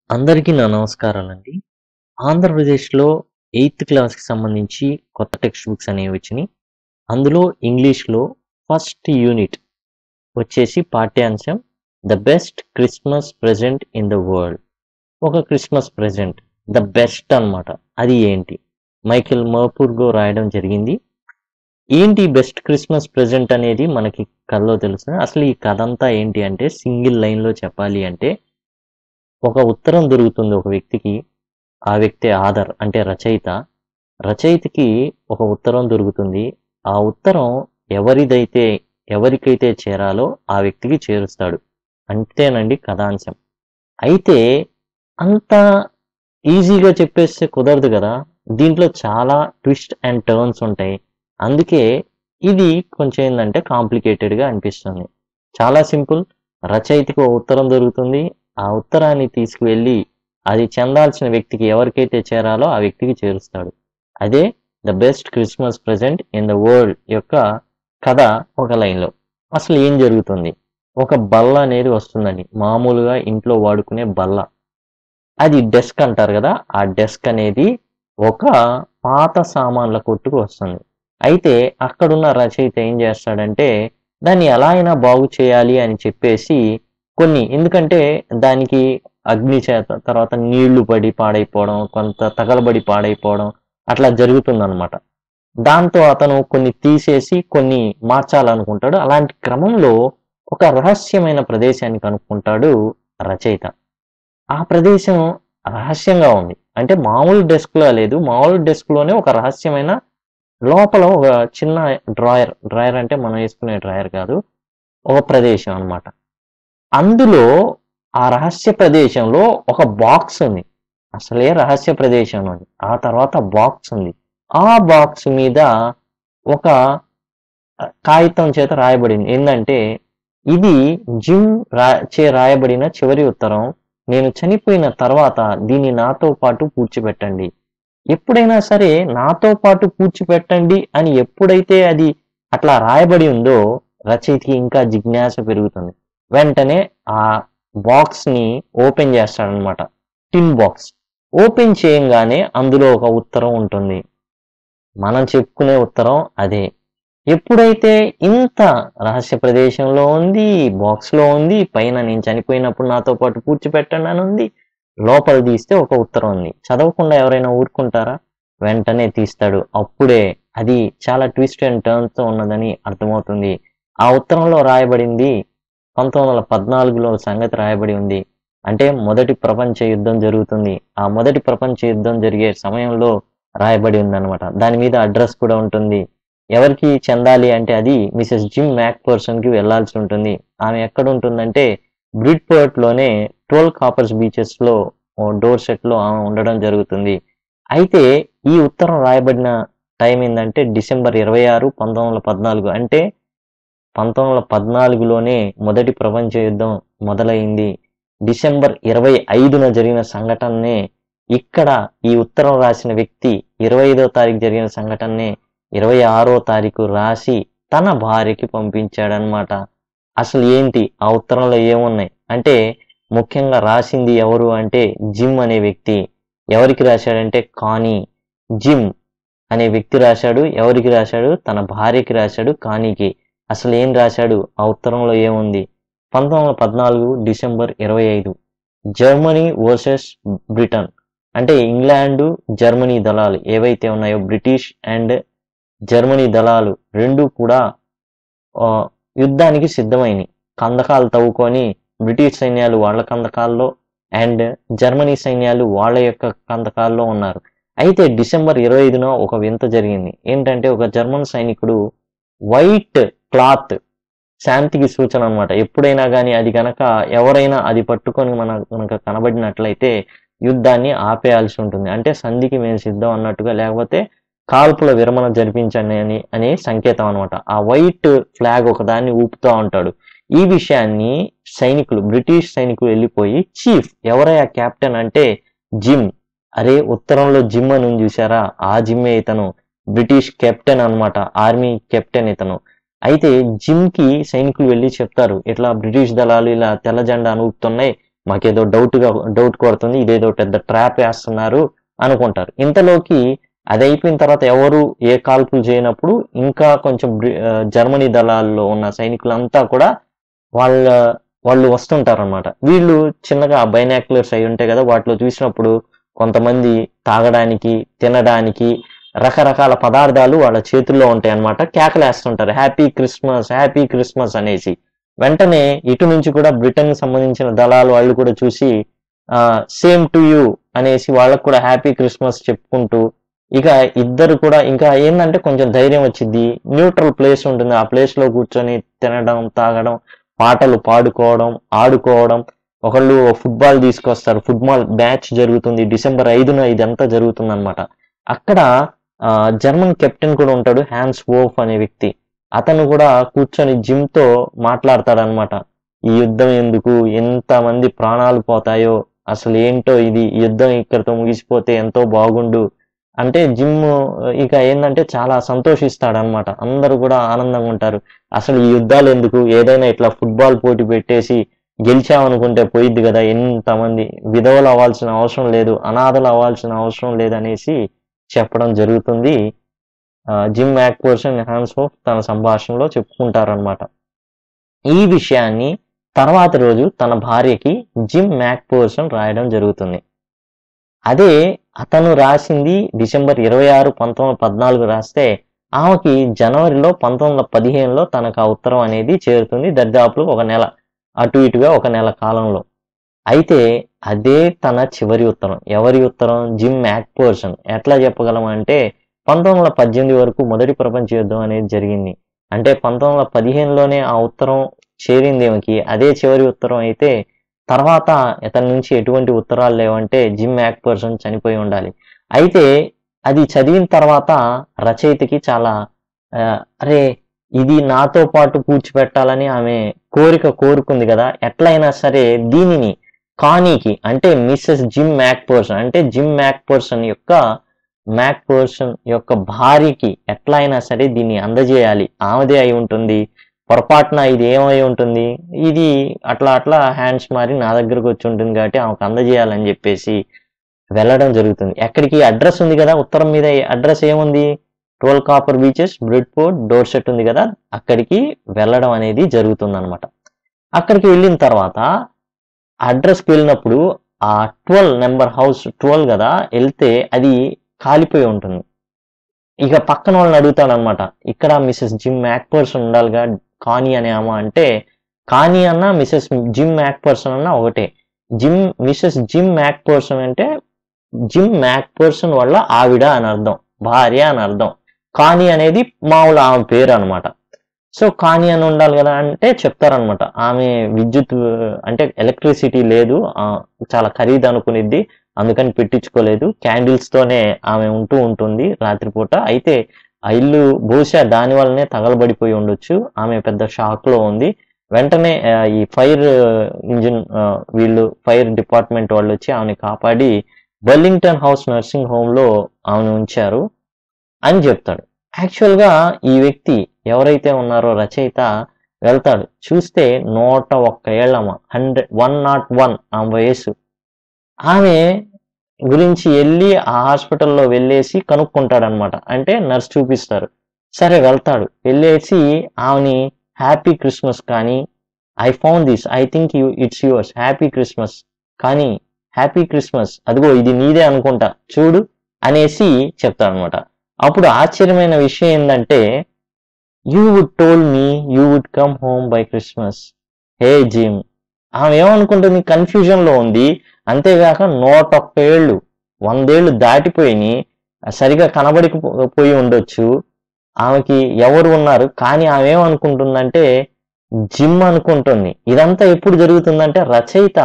అందరికీ నా నమస్కారాలండి. ఆంధ్రప్రదేశ్‌లో 8థ్ క్లాస్‌కి సంబంధించి కొత్త టెక్స్ట్ బుక్స్ అనేవి వచ్చినియి. అందులో ఇంగ్లీష్‌లో ఫస్ట్ యూనిట్ వచ్చేసి పాఠ్యాంశం 'the best Christmas present in the world'. ఒక క్రిస్మస్ ప్రెజెంట్ ద బెస్ట్ అన్నమాట. అది ఏంటి? మైకేల్ మర్పూర్గో రాయడం జరిగింది. ఏంటి బెస్ట్ క్రిస్మస్ ప్రెజెంట్ అనేది మనకి కథలో తెలుస్తుంది. అసలు ఈ కథంతా ఏంటి అంటే సింగిల్ లైన్‌లో చెప్పాలి అంటే ఒక ఉత్తరం దొరుకుతుంది ఒక వ్యక్తికి. ఆ వ్యక్తి ఆథర్ అంటే రచయిత. రచయితకి ఒక ఉత్తరం దొరుకుతుంది. ఆ ఉత్తరం ఎవరికైతే చేరాలో ఆ వ్యక్తికి చేరుస్తాడు. అంతేనండి కథాంశం. అయితే అంత ఈజీగా చెప్పేస్తే కుదరదు గదా! దీంట్లో చాలా ట్విస్ట్ అండ్ టర్న్స్ ఉంటాయి. అందుకే ఇది కొంచెం ఏందంటే కాంప్లికేటెడ్‌గా అనిపిస్తుంది. చాలా సింపుల్. రచయితకి ఓ ఉత్తరం దొరుకుతుంది. ఆ ఉత్తరాన్ని తీసుకువెళ్ళి అది చెందాల్సిన వ్యక్తికి ఎవరికైతే చేరాలో ఆ వ్యక్తికి చేరుస్తాడు. అదే 'the best Christmas present in the world' యొక్క కథ ఒక లైన్‌లో. అసలు ఏం జరుగుతుంది? ఒక బల్ల అనేది వస్తుందండి. మామూలుగా ఇంట్లో వాడుకునే బల్ల. అది డెస్క్ అంటారు గదా! ఆ డెస్క్ అనేది ఒక పాత సామాన్ల కొట్టుకు వస్తుంది. అయితే అక్కడున్న రచయిత ఏం జేస్తాడంటే, దాన్ని ఎలా అయినా బాగు చేయాలి అని చెప్పేసి ఎందుకంటే దానికి అగ్ని చేత తర్వాత నీళ్లు పడి పాడైపోవడం, కొంత తగలబడి పాడైపోవడం అట్లా జరుగుతుందనమాట. దాంతో అతను కొన్ని తీసేసి కొన్ని మార్చాలనుకుంటాడు. అలాంటి క్రమంలో ఒక రహస్యమైన ప్రదేశాన్ని కనుక్కుంటాడు రచయిత. ఆ ప్రదేశం రహస్యంగా ఉంది. అంటే మామూలు డెస్క్‌లా లేదు. మామూలు డెస్క్‌లోనే ఒక రహస్యమైన లోపల ఒక చిన్న డ్రాయర్. డ్రాయర్ అంటే మనం యేసుకునే డ్రాయర్ కాదు. ఒక ప్రదేశం అన్నమాట. అందులో ఆ రహస్య ప్రదేశంలో ఒక బాక్స్ ఉంది. అసలే రహస్య ప్రదేశం అది. ఆ తర్వాత బాక్స్ ఉంది. ఆ బాక్స్ మీద ఒక కాగితం చేత రాయబడింది. ఏందంటే, ఇది జిమ్ చే రాయబడిన చివరి ఉత్తరం. నేను చనిపోయిన తర్వాత దీన్ని నాతో పాటు పూడ్చిపెట్టండి. ఎప్పుడైనా సరే నాతో పాటు పూడ్చిపెట్టండి అని ఎప్పుడైతే అది అట్లా రాయబడి ఉందో రచయితకి ఇంకా జిజ్ఞాస పెరుగుతుంది. వెంటనే ఆ బాక్స్‌ని ఓపెన్ చేస్తాడనమాట. Tin box. ఓపెన్ చేయంగానే అందులో ఒక ఉత్తరం ఉంటుంది. మనం చెప్పుకునే ఉత్తరం అదే. ఎప్పుడైతే ఇంత రహస్య ప్రదేశంలో ఉంది, బాక్స్‌లో ఉంది, పైన నేను చనిపోయినప్పుడు నాతో పాటు పూడ్చిపెట్టండి అని ఉంది. లోపల తీస్తే ఒక ఉత్తరం ఉంది. చదవకుండా ఎవరైనా ఊరుకుంటారా? వెంటనే తీస్తాడు. అప్పుడే అది చాలా ట్విస్ట్ అండ్ టర్న్స్‌తో ఉన్నదని అర్థమవుతుంది. ఆ ఉత్తరంలో రాయబడింది 1914లో సంగతి రాయబడి ఉంది. అంటే మొదటి ప్రపంచ యుద్ధం జరుగుతుంది. ఆ మొదటి ప్రపంచ యుద్ధం జరిగే సమయంలో రాయబడి ఉందన్నమాట. దాని మీద అడ్రస్ కూడా ఉంటుంది. ఎవరికి చెందాలి అంటే అది మిసెస్ జిమ్ మ్యాక్‌ఫర్సన్‌కి వెళ్ళాల్సి ఉంటుంది. ఆమె ఎక్కడుంటుందంటే బ్రిడ్‌పోర్ట్‌లోనే 12 కాపర్స్ బీచెస్‌లో డోర్సెట్‌లో ఆమె ఉండడం జరుగుతుంది. అయితే ఈ ఉత్తరం రాయబడిన టైం ఏందంటే డిసెంబర్ 26, 1914 అంటే 1914లోనే మొదటి ప్రపంచ యుద్ధం మొదలైంది. డిసెంబర్ 25న జరిగిన సంఘటననే ఇక్కడ ఈ ఉత్తరం రాసిన వ్యక్తి 25వ తారీఖు జరిగిన సంఘటననే 26వ తారీఖు రాసి తన భార్యకి పంపించాడన్నమాట. అసలు ఏంటి ఆ ఉత్తరంలో ఏమున్నాయి? అంటే ముఖ్యంగా రాసింది ఎవరు అంటే జిమ్ అనే వ్యక్తి. ఎవరికి రాశాడంటే కానీ. జిమ్ అనే వ్యక్తి రాశాడు. ఎవరికి రాశాడు? తన భార్యకి రాశాడు కానీకి. అసలేం రాశాడు? ఆ ఉత్తరంలో ఏముంది? 1914 డిసెంబర్ 25 జర్మనీ వర్సెస్ బ్రిటన్. అంటే ఇంగ్లాండు, జర్మనీ దళాలు ఏవైతే ఉన్నాయో బ్రిటిష్ అండ్ జర్మనీ దళాలు 2 కూడా యుద్ధానికి సిద్ధమైనయి. కందకాలు తవ్వుకొని బ్రిటిష్ సైన్యాలు వాళ్ళ కందకాల్లో అండ్ జర్మనీ సైన్యాలు వాళ్ళ యొక్క కందకాల్లో ఉన్నారు. అయితే డిసెంబర్ 25న ఒక వింత జరిగింది. ఏంటంటే ఒక జర్మన్ సైనికుడు వైట్ క్లాత్ శాంతికి సూచన అన్నమాట. ఎప్పుడైనా గాని అది గనక ఎవరైనా అది పట్టుకొని గనక కనబడినట్లయితే యుద్ధాన్ని ఆపేయాల్సి ఉంటుంది. అంటే సంధికి మేము సిద్ధం అన్నట్టుగా లేకపోతే కాల్పుల విరమణ జరిపించండి అనే సంకేతం అన్నమాట. ఆ వైట్ ఫ్లాగ్ ఒకదాన్ని ఊపుతా ఉంటాడు. ఈ విషయాన్ని బ్రిటిష్ సైనికులు వెళ్ళిపోయి చీఫ్ ఎవరయ్యా కెప్టెన్ అంటే జిమ్. అరే ఉత్తరంలో జిమ్ అని ఉంది చూసారా? ఆ జిమ్మే ఇతను. బ్రిటిష్ కెప్టెన్ అన్నమాట. ఆర్మీ కెప్టెన్ ఇతను. అయితే జిమ్‌కి సైనికులు వెళ్లి చెప్తారు. ఇట్లా బ్రిటిష్ దళాలు ఇలా తెల్ల జెండాను ఊపుతున్నాయి. మాకేదో డౌట్ కొడుతుంది, ఇదేదో పెద్ద ట్రాప్ వేస్తున్నారు అనుకుంటారు. ఇంతలోకి అది అయిపోయిన తర్వాత ఎవరు ఏ కాల్పులు చేయనప్పుడు ఇంకా కొంచెం జర్మనీ దళాల్లో ఉన్న సైనికులంతా కూడా వాళ్ళు వస్తుంటారు అనమాట. వీళ్ళు చిన్నగా బైనాక్యులర్స్ అయి ఉంటాయి కదా, వాటిలో చూసినప్పుడు కొంతమంది తాగడానికి తినడానికి రకరకాల పదార్థాలు వాళ్ళ చేతుల్లో ఉంటాయి అన్నమాట. కేకలేస్తుంటారు హ్యాపీ క్రిస్మస్ హ్యాపీ క్రిస్మస్ అనేసి. వెంటనే ఇటు నుంచి కూడా బ్రిటన్ సంబంధించిన దళాలు వాళ్ళు కూడా చూసి సేమ్ టు యూ అనేసి వాళ్ళకు కూడా హ్యాపీ క్రిస్మస్ చెప్పుకుంటూ, ఇక ఇద్దరు కూడా ఇంకా ఏంటంటే కొంచెం ధైర్యం వచ్చింది. న్యూట్రల్ ప్లేస్ ఉంటుంది, ఆ ప్లేస్ లో కూర్చొని తినడం తాగడం పాటలు పాడుకోవడం ఆడుకోవడం. ఒకళ్ళు ఫుట్బాల్ తీసుకొస్తారు, ఫుట్బాల్ మ్యాచ్ జరుగుతుంది December 5న ఇదంతా జరుగుతుంది అనమాట. అక్కడ జర్మన్ కెప్టెన్ కూడా ఉంటాడు, హ్యాన్స్ వోఫ్ అనే వ్యక్తి. అతను కూడా కూర్చొని జిమ్ తో మాట్లాడతాడనమాట. ఈ యుద్ధం ఎందుకు, ఎంతమంది ప్రాణాలు పోతాయో, అసలు ఏంటో ఇది, యుద్ధం ఇక్కడితో ముగిసిపోతే ఎంతో బాగుండు అంటే జిమ్ ఇక ఏంటంటే చాలా సంతోషిస్తాడనమాట. అందరూ కూడా ఆనందంగా ఉంటారు. అసలు ఈ యుద్ధాలు ఎందుకు, ఏదైనా ఇట్లా ఫుట్బాల్ పోటీ పెట్టేసి గెలిచామనుకుంటే పోయిద్ది కదా, ఎంతమంది విధవలు అవ్వాల్సిన అవసరం లేదు, అనాథలు అవ్వాల్సిన అవసరం లేదనేసి చెప్పడం జరుగుతుంది. జిమ్ మ్యాక్ఫర్సన్ హ్యాన్స్ వోఫ్ తన సంభాషణలో చెప్పుకుంటారనమాట. ఈ విషయాన్ని తర్వాత రోజు తన భార్యకి జిమ్ మ్యాక్ఫర్సన్ రాయడం జరుగుతుంది. అదే అతను రాసింది December 26, 1914 రాస్తే, ఆమెకి జనవరిలో 1915లో తనకు ఆ ఉత్తరం అనేది చేరుతుంది. దర్దాపులు ఒక నెల అటు ఇటుగా ఒక నెల కాలంలో. అయితే అదే తన చివరి ఉత్తరం. ఎవరి ఉత్తరం? Jim Macpherson. ఎట్లా చెప్పగలం అంటే 1918 వరకు మొదటి ప్రపంచ యుద్ధం అనేది జరిగింది. అంటే 1915లోనే ఆ ఉత్తరం చేరిందేమికి, అదే చివరి ఉత్తరం అయితే తర్వాత ఇతని నుంచి ఎటువంటి ఉత్తరాలు లేవంటే జిమ్ మ్యాక్ఫర్సన్ చనిపోయి ఉండాలి. అయితే అది చదివిన తర్వాత రచయితకి చాలా అరే ఇది నాతో పాటు పూడ్చిపెట్టాలని ఆమె కోరుకుంది కదా, ఎట్లయినా సరే దీనిని కానీకి అంటే మిస్సెస్ జిమ్ మ్యాక్ఫర్సన్ అంటే జిమ్ మ్యాక్ఫర్సన్ యొక్క భార్యకి ఎట్లయినా సరే దీన్ని అందజేయాలి, ఆమెదే అయి ఉంటుంది, పొరపాటున ఇది ఏమై ఉంటుంది, ఇది అట్లా హ్యాండ్స్ మారి నా దగ్గరకు వచ్చి ఉంటుంది కాబట్టి ఆమెకు అందజేయాలని చెప్పేసి వెళ్ళడం జరుగుతుంది. ఎక్కడికి? అడ్రస్ ఉంది కదా ఉత్తరం మీద, అడ్రస్ ఏముంది? 12 కాపర్ బీచెస్, బ్రిడ్ఫోర్డ్, డోర్సెట్ ఉంది కదా, అక్కడికి వెళ్ళడం అనేది జరుగుతుంది అనమాట. అక్కడికి వెళ్ళిన తర్వాత అడ్రస్కి వెళ్ళినప్పుడు ఆ 12 నెంబర్ హౌస్ 12 కదా, వెళ్తే అది కాలిపోయి ఉంటుంది. ఇక పక్కన వాళ్ళని అడుగుతాడనమాట, ఇక్కడ మిస్సెస్ జిమ్ మ్యాక్ఫర్సన్ ఉండాలిగా, కానీ అనే ఆమె అంటే, కానీ అన్న మిస్సెస్ జిమ్ మ్యాక్ఫర్సన్ అన్న ఒకటే. మిస్సెస్ జిమ్ మ్యాక్ఫర్సన్ అంటే జిమ్ మ్యాక్ఫర్సన్ వల్ల ఆవిడ అని అర్థం, భార్య అని అర్థం. కానీ అనేది మామూలు ఆమె పేరు అనమాట. సో కానీ అని ఉండాలి కదా అంటే చెప్తారనమాట, ఆమె విద్యుత్ అంటే ఎలక్ట్రిసిటీ లేదు, చాలా ఖరీదు అనుకునిద్ది, అందుకని పెట్టించుకోలేదు, క్యాండిల్స్ తోనే ఆమె ఉంటుంది రాత్రిపూట. అయితే ఆ ఇల్లు బహుశా దాని వల్లనే తగలబడిపోయి ఉండొచ్చు, ఆమె పెద్ద షాక్ లో ఉంది. వెంటనే ఈ ఫైర్ ఇంజిన్ వీళ్ళు ఫైర్ డిపార్ట్మెంట్ వాళ్ళు వచ్చి ఆమెను కాపాడి బర్లింగ్టన్ హౌస్ నర్సింగ్ హోమ్ లో ఆమెను ఉంచారు అని చెప్తాడు. యాక్చువల్ గా ఈ వ్యక్తి ఎవరైతే ఉన్నారో రచయిత వెళ్తాడు, చూస్తే 101 ఏళ్ళమ్మ, 101 ఆమె వయస్సు. ఆమె గురించి వెళ్ళి ఆ హాస్పిటల్లో వెళ్ళేసి కనుక్కుంటాడనమాట. అంటే నర్స్ చూపిస్తారు. సరే వెళ్తాడు, వెళ్ళేసి ఆమెని హ్యాపీ క్రిస్మస్ కానీ, I found this, I think it's yours, happy Christmas కానీ, హ్యాపీ క్రిస్మస్, అదిగో ఇది నీదే అనుకుంటా చూడు అనేసి చెప్తాడనమాట. అప్పుడు ఆశ్చర్యమైన విషయం ఏంటంటే, you would told me you would come home by Christmas, hey Jim. ఆమె ఏమనుకుంటుంది, కన్ఫ్యూజన్ లో ఉంది. అంతేగాక 101 ఏళ్ళు, 100 ఏళ్ళు దాటిపోయి సరిగా కనబడిపోయి ఉండొచ్చు, ఆమెకి ఎవరు ఉన్నారు. కానీ ఆమె ఏమనుకుంటుందంటే జిమ్ అనుకుంటుంది. ఇదంతా ఎప్పుడు జరుగుతుందంటే రచయిత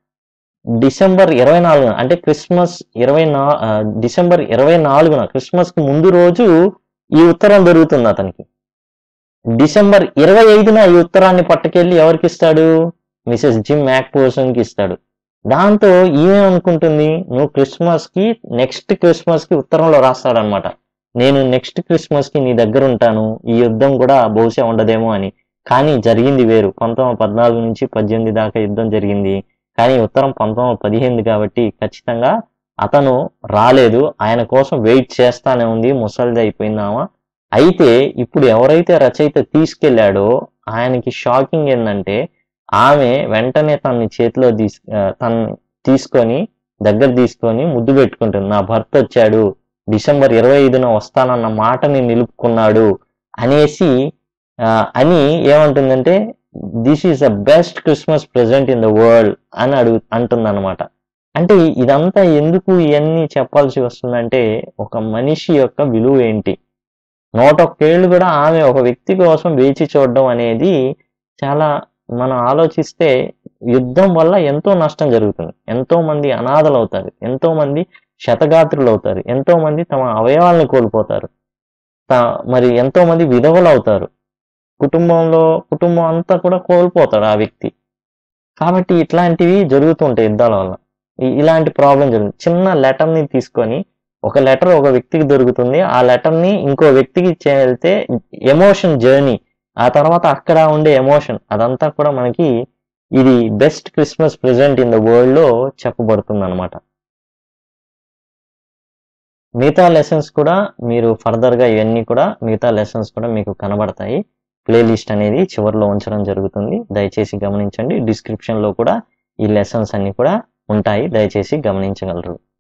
December 24 అంటే క్రిస్మస్ December 24 క్రిస్మస్ కి ముందు రోజు ఈ ఉత్తరం దొరుకుతుంది అతనికి. December 25న ఈ ఉత్తరాన్ని పట్టుకెళ్ళి ఎవరికి ఇస్తాడు? మిసెస్ జిమ్ మ్యాక్ఫర్సన్ కి ఇస్తాడు. దాంతో ఈమె అనుకుంటుంది, నువ్వు నెక్స్ట్ క్రిస్మస్ కి ఉత్తరంలో రాస్తాడనమాట, నేను నెక్స్ట్ క్రిస్మస్ కి నీ దగ్గర ఉంటాను, ఈ యుద్ధం కూడా బహుశా ఉండదేమో అని. కానీ జరిగింది వేరు. 1914 నుంచి 18 దాకా యుద్ధం జరిగింది. కానీ ఉత్తరం 1915 కాబట్టి ఖచ్చితంగా అతను రాలేదు. ఆయన కోసం వెయిట్ చేస్తానే ఉంది. ముసలిది అయిపోయిందామా. అయితే ఇప్పుడు ఎవరైతే రచయిత తీసుకెళ్ళాడో ఆయనకి షాకింగ్ ఏంటంటే ఆమె వెంటనే తన్ని తీసుకొని దగ్గర తీసుకొని ముద్దు పెట్టుకుంటుంది. నా భర్త వచ్చాడు, డిసెంబర్ 25న వస్తానన్న మాటని నిలుపుకున్నాడు అనేసి అని ఏమంటుందంటే this is the best Christmas present in the world అని అంటుందన్నమాట. అంటే ఇదంతా ఎందుకు ఇవన్నీ చెప్పాల్సి వస్తుందంటే ఒక మనిషి యొక్క విలువ ఏంటి, 101 ఏళ్ళు కూడా ఆమె ఒక వ్యక్తి కోసం వేచి చూడడం అనేది చాలా మనం ఆలోచిస్తే యుద్ధం వల్ల ఎంతో నష్టం జరుగుతుంది. ఎంతో మంది అనాథలు అవుతారు, ఎంతో మంది శతగాత్రులు అవుతారు, ఎంతో మంది తమ అవయవాలను కోల్పోతారు, మరి ఎంతో మంది విధవలు అవుతారు, కుటుంబం అంతా కూడా కోల్పోతాడు ఆ వ్యక్తి. కాబట్టి ఇట్లాంటివి జరుగుతుంటాయి యుద్ధాల వల్ల. ఇలాంటి ప్రాబ్లం జరుగుతుంది. చిన్న లెటర్ని తీసుకొని ఒక లెటర్ ఒక వ్యక్తికి దొరుకుతుంది, ఆ లెటర్ని ఇంకో వ్యక్తికి వెళ్తే ఎమోషన్ జర్నీ, ఆ తర్వాత అక్కడ ఉండే ఎమోషన్ అదంతా కూడా మనకి ఇది best Christmas present in the world లో చెప్పబడుతుంది అనమాట. మిగతా లెసన్స్ కూడా మీరు ఫర్దర్గా ఇవన్నీ కూడా మిగతా లెసన్స్ కూడా మీకు కనబడతాయి. ప్లేలిస్ట్ అనేది చివరిలో ఉంచడం జరుగుతుంది, దయచేసి గమనించండి. డిస్క్రిప్షన్లో కూడా ఈ లెసన్స్ అన్ని కూడా ఉంటాయి, దయచేసి గమనించగలరు.